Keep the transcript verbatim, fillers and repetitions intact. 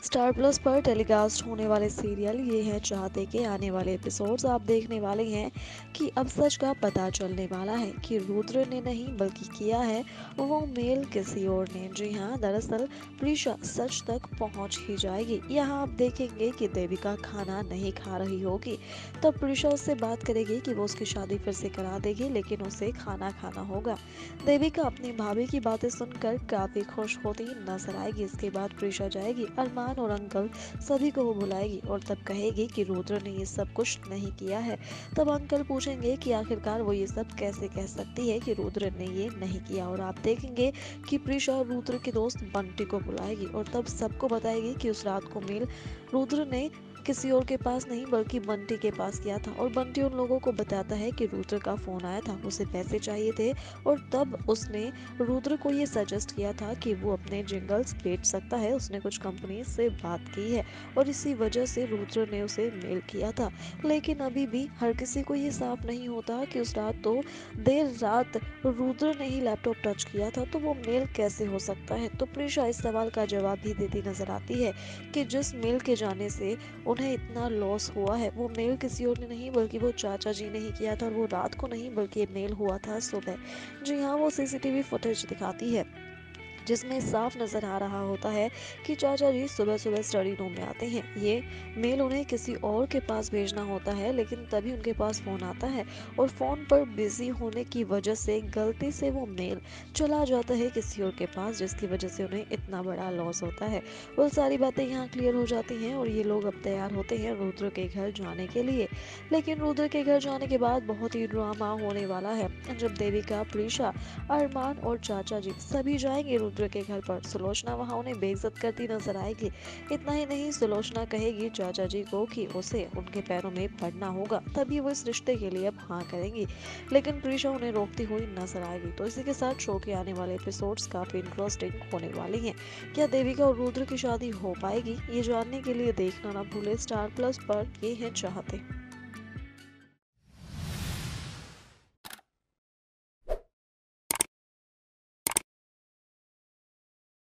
Star plus पर telecast होने वाले सीरियल ये है चाहते के आने वाले एपिसोड्स आप देखने वाले हैं कि अब सच का पता चलने वाला है कि रुद्र ने नहीं बल्कि किया है वो मेल किसी और ने। जी हाँ, दरअसल प्रीशा सच तक पहुंच ही जाएगी। यहाँ आप देखेंगे कि देविका खाना नहीं खा रही होगी, तब प्रीशा उससे बात करेगी कि वो उसकी शादी फिर से करा देगी, लेकिन उसे खाना खाना होगा। देविका अपनी भाभी की बातें सुनकर काफी खुश होती नजर आएगी। इसके बाद प्रीशा जाएगी अरमान और अंकल सभी को वो बुलाएगी और तब कहेगी कि रुद्र ने ये सब कुछ नहीं किया है। तब अंकल पूछेंगे कि आखिरकार वो ये सब कैसे कह सकती है कि रुद्र ने ये नहीं किया, और आप देखेंगे कि प्रीशा रुद्र के दोस्त बंटी को बुलाएगी और तब सबको बताएगी कि उस रात को मेल रुद्र ने किसी और के पास नहीं बल्कि बंटी के पास किया था। और बंटी उन लोगों को बताता है कि रुद्र का फोन आया था, उसे पैसे चाहिए थे और तब उसने रुद्र को ये सजेस्ट किया था कि वो अपने जिंगल्स बेच सकता है। उसने कुछ कंपनी से बात की है और इसी वजह से रुद्र ने उसे मेल किया था। लेकिन अभी भी हर किसी को ये साफ नहीं होता कि उस रात तो देर रात रुद्र ने ही लैपटॉप टच किया था, तो वो मेल कैसे हो सकता है। तो प्रीशा इस सवाल का जवाब भी देती नजर आती है कि जिस मेल के जाने से उन्हें इतना लॉस हुआ है वो मेल किसी और ने नहीं बल्कि वो चाचा जी ने ही किया था, और वो रात को नहीं बल्कि मेल हुआ था सुबह। जी हाँ, वो सीसीटीवी फुटेज दिखाती है जिसमें साफ नजर आ रहा होता है कि चाचा जी सुबह सुबह स्टडी रूम में आते हैं। ये मेल उन्हें किसी और के पास भेजना होता है, लेकिन तभी उनके पास फोन आता है और फोन पर बिजी होने की वजह से गलती से वो मेल चला जाता है किसी और के पास, जिसकी वजह से उन्हें इतना बड़ा लॉस होता है। वो सारी बातें यहाँ क्लियर हो जाती हैं और ये लोग अब तैयार होते हैं रुद्र के घर जाने के लिए। लेकिन रुद्र के घर जाने के बाद बहुत ही ड्रामा होने वाला है। जब देविका, प्रीशा, अरमान और चाचा जी सभी जाएंगे रुद्र के घर पर, सुलोचना वहां उन्हें बेइज्जत करती नजर आएगी। इतना ही नहीं, सुलोचना कहेगी चाचा जी को कि उसे उनके पैरों में पड़ना होगा, तभी वो इस रिश्ते के लिए अब हाँ करेंगी। लेकिन प्रीशा उन्हें रोकती हुई नजर आएगी। तो इसी के साथ शो के आने वाले एपिसोड्स काफी इंटरेस्टिंग होने वाले हैं। क्या देविका और रुद्र की शादी हो पाएगी, ये जानने के लिए देखना ना भूले स्टार प्लस पर। ये है चाहते।